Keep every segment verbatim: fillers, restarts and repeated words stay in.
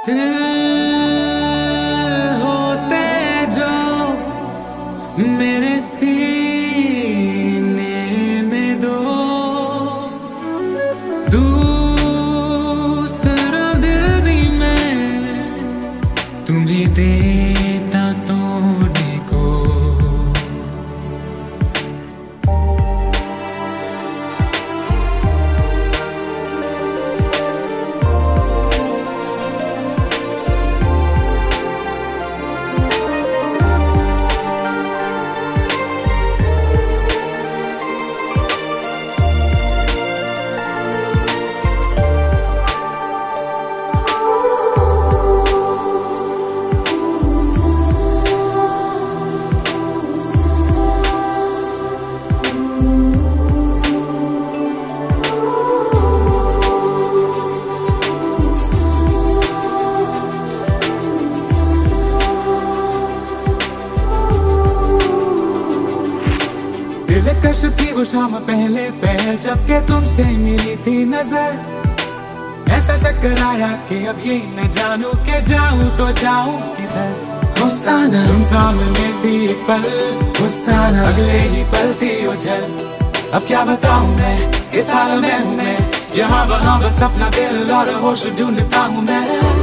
दिल होते जो मेरे सीने में दो, दूसरा दिल भी मैं तुम्हें देता तोड़ने को। दिलकश थी वो शाम पहले पहल जब के तुमसे मिली थी नजर, ऐसा चक्कर आया कि अब ये न जानू के जाऊं तो जाऊं किधर। हुस्साना तुम सामने थी एक पल, हुस्साना अगले ही पल थी ओझल। अब क्या बताऊं मैं, इस हाल में हूँ मैं, यहाँ वहाँ बस अपना दिल और होश ढूंढता हूँ मैं।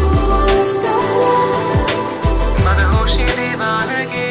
मदहोशी दीवानगी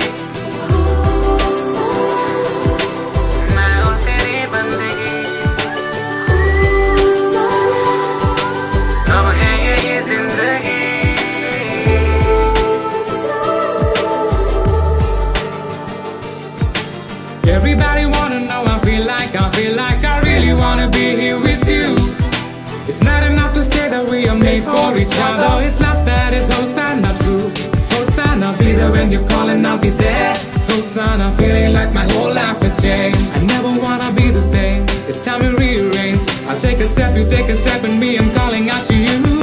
Everybody wanna know, I feel like, I feel like I really wanna be here with you. It's not enough to say that we are made for each other. It's not that, it's Hosanna true. Hosanna, be there when you call and I'll be there. Hosanna, feeling like my whole life has changed. I never wanna be the same, it's time to rearrange. I'll take a step, you take a step, and me, I'm calling out to you.